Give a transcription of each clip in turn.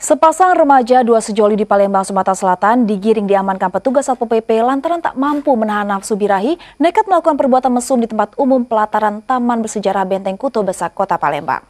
Sepasang remaja dua sejoli di Palembang, Sumatera Selatan digiring diamankan petugas Satpol PP lantaran tak mampu menahan nafsu birahi, nekat melakukan perbuatan mesum di tempat umum pelataran Taman Bersejarah Benteng Kuto Besak, Kota Palembang.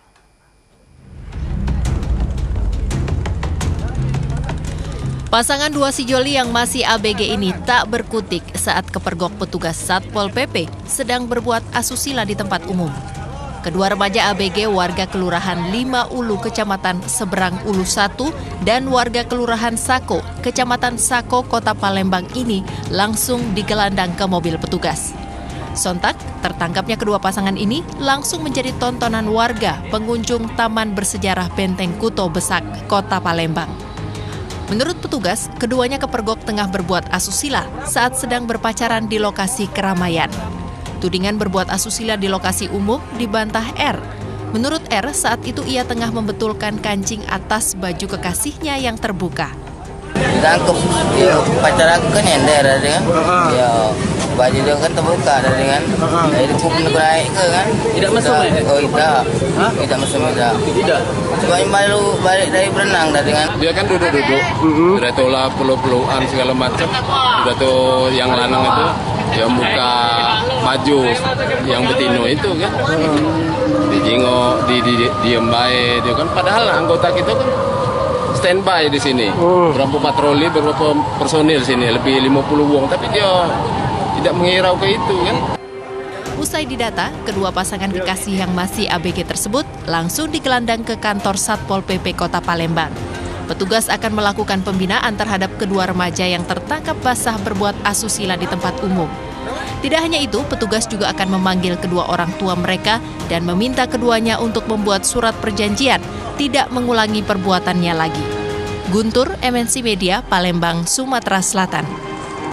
Pasangan dua sejoli yang masih ABG ini tak berkutik saat kepergok petugas Satpol PP sedang berbuat asusila di tempat umum. Kedua remaja ABG warga Kelurahan 5 Ulu, Kecamatan Seberang Ulu 1 dan warga Kelurahan Sako, Kecamatan Sako, Kota Palembang ini langsung digelandang ke mobil petugas. Sontak, tertangkapnya kedua pasangan ini langsung menjadi tontonan warga pengunjung Taman Bersejarah Benteng Kuto Besak, Kota Palembang. Menurut petugas, keduanya kepergok tengah berbuat asusila saat sedang berpacaran di lokasi keramaian. Tudingan berbuat asusila di lokasi umum dibantah R. Menurut R, saat itu ia tengah membetulkan kancing atas baju kekasihnya yang terbuka. Ditangkap, ya pacar aku kan nyender ada kan, ya baju dia kan terbuka ada kan, jadi aku pun naik ke kan. Tidak mesum ya? Oh tidak, tidak mesum tidak. Tidak. Cuma baru balik dari berenang dari kan. Dia kan duduk-duduk, udah tuh lah peluk-pelukan segala macam, udah tuh yang lanang itu yang buka baju yang betino itu kan, dijengok, diem baik, dia kan padahal anggota kita kan standby di sini, berapa patroli, beberapa personil sini, lebih 50 wong, tapi dia tidak menghirau ke itu kan. Usai didata, kedua pasangan kekasih yang masih ABG tersebut langsung digelandang ke kantor Satpol PP Kota Palembang. Petugas akan melakukan pembinaan terhadap kedua remaja yang tertangkap basah berbuat asusila di tempat umum. Tidak hanya itu, petugas juga akan memanggil kedua orang tua mereka dan meminta keduanya untuk membuat surat perjanjian tidak mengulangi perbuatannya lagi. Guntur, MNC Media, Palembang, Sumatera Selatan.